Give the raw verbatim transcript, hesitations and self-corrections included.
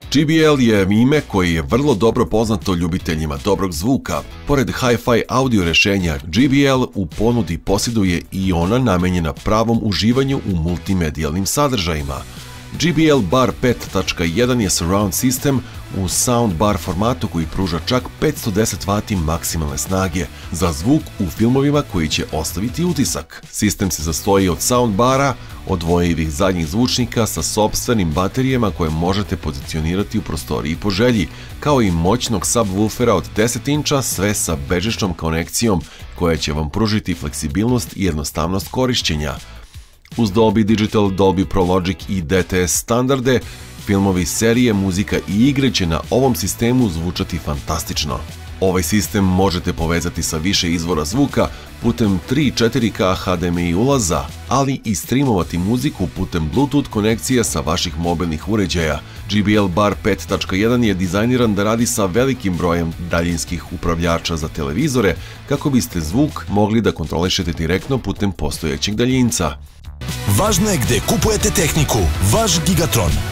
J B L je ime koje je vrlo dobro poznato ljubiteljima dobrog zvuka. Pored hi-fi audio rešenja, J B L u ponudi posjeduje i ona namenjena pravom uživanju u multimedijalnim sadržajima. J B L Bar pet tačka jedan je surround sistem u soundbar formatu koji pruža čak petsto deset vati maksimalne snage za zvuk u filmovima koji će ostaviti utisak. Sistem se sastoji od soundbara, odvojivih zadnjih zvučnika sa sopstvenim baterijama koje možete pozicionirati u prostoriji po želji, kao i moćnog subwoofera od deset inča, sve sa bežičnom konekcijom koja će vam pružiti fleksibilnost i jednostavnost korišćenja. Uz Dolby Digital, Dolby Pro Logic i D T S standarde, filmovi, serije, muzika i igre će na ovom sistemu zvučati fantastično. Ovaj sistem možete povezati sa više izvora zvuka putem tri četiri K H D M I ulaza, ali i streamovati muziku putem Bluetooth konekcija sa vaših mobilnih uređaja. J B L Bar pet tačka jedan je dizajniran da radi sa velikim brojem daljinskih upravljača za televizore kako biste zvuk mogli da kontrolišete direktno putem postojećeg daljinca. Važno je gde kupujete tehniku, vaš Gigatron.